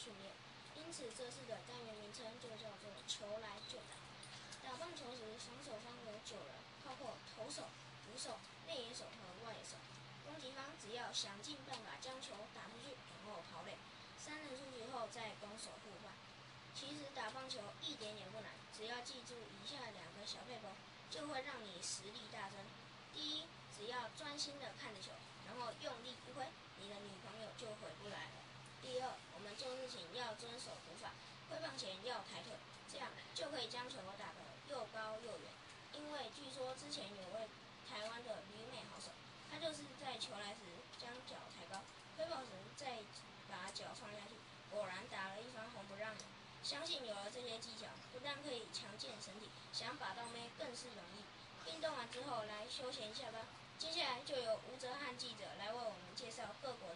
训练，因此这4个单元名称就叫做球来就打。打棒球时，防守方有9人，包括投手、捕手、内野手和外野手。攻击方只要想尽办法将球打出去，然后跑垒，3人出局后再攻守互换。其实打棒球一点也不难，只要记住以下2个小撇步，就会让你实力大增。第一，只要专心的看着球，然后用力一挥，你的女朋友就回不来了。第二，我们做事情要遵守古法，挥棒前要抬腿，这样就可以将球打得又高又远。因为据说之前有位台湾的旅美好手，他就是在球来时将脚抬高，挥棒时再把脚放下去，果然打了一番红不让人。相信有了这些技巧，不但可以强健身体，想把到妹更是容易。运动完之后来休闲下班，接下来就由吴哲翰记者来为我们介绍各国